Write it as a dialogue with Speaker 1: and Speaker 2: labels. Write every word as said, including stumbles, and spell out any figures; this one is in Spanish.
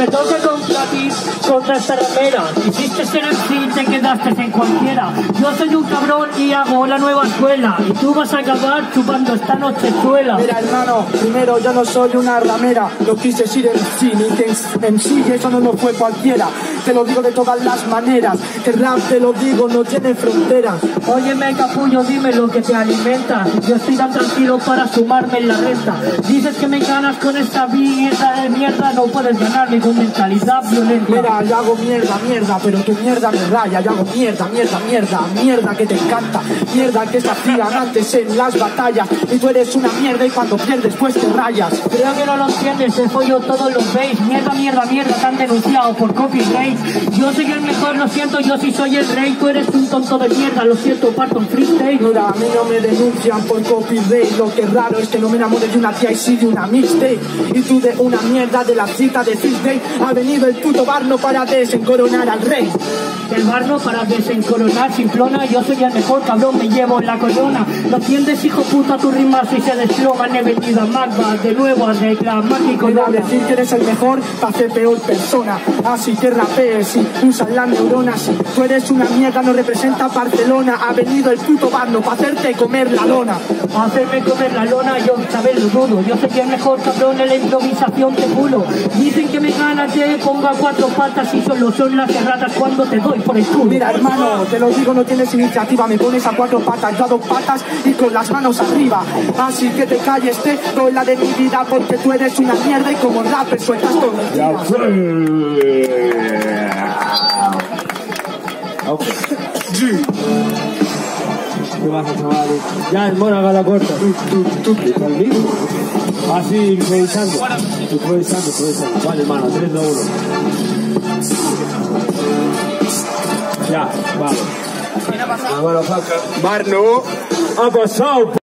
Speaker 1: te toca competir contra esta ramera. Hiciste ser el fin, te quedaste en cualquiera. Yo soy un cabrón y hago la nueva escuela. Y tú vas a acabar chupando esta noche suela.
Speaker 2: Mira, hermano, primero yo no soy una ramera. Lo quise decir en sí, ni que en sí eso no lo fue cualquiera. Te lo digo de todas las maneras. Que el rap, te lo digo, no tiene fronteras.
Speaker 1: Óyeme, capullo, dime lo que te alimenta. Yo estoy tan tranquilo para sumarme en la renta. Dices que me ganas con esta vida de mierda. No puedes ganarme con mentalidad violenta.
Speaker 2: Mira, yo hago mierda, mierda, pero tu mierda me raya. Yo hago mierda, mierda, mierda, mierda que te encanta. Mierda que se hacían antes en las batallas. Y tú eres una mierda y cuando pierdes pues te rayas.
Speaker 1: Creo que no lo entiendes, se follo todos los veis. Mierda, mierda, mierda, te han denunciado por copyright. Yo soy el mejor, lo siento, yo sí soy el rey. Tú eres un tonto de mierda, lo siento, parto en freestyle.
Speaker 2: Mira, a mí no me denuncian por copyright. Lo que es raro es que no me enamore de una tía y sí de una mixtape. Y tú de una mierda de la cita de Tuesday. Ha venido el puto barno para desencoronar al rey.
Speaker 1: El barno para desencoronar Simplona. Yo soy el mejor, cabrón, me llevo en la corona. ¿Lo entiendes, hijo puta? Tu rimas y se desploman. He venido a Magma de nuevo a reclamar mi corona.
Speaker 2: Mira, decir que eres el mejor te hace peor persona. Así que rapees y usas las neuronas. Si tú eres una mierda, no representa Barcelona. Ha venido el puto barno para hacerte comer la lona.
Speaker 1: Hacerme comer la lona, yo sabes lo dudo. Yo soy el mejor, cabrón, en la improvisación te pulo. Dicen que me ganas, te pongo a cuatro patas y solo son las erratas cuando te doy por el culo.
Speaker 2: Mira, hermano, te lo digo, no tienes iniciativa. Me pones a cuatro patas, yo a dos patas y con las manos arriba. Así que te calles, te doy la de mi vida porque tú eres una mierda y como rapper sueltas todo el día.
Speaker 3: Okay. ¿Qué pasa, chavales? Ya, el mono haga la corta. ¿Está el mismo? Así, improvisando. Improvisando, improvisando. Vale, hermano, tres, dos, uno. Ya, vale.
Speaker 4: Barno
Speaker 3: Ha pasado.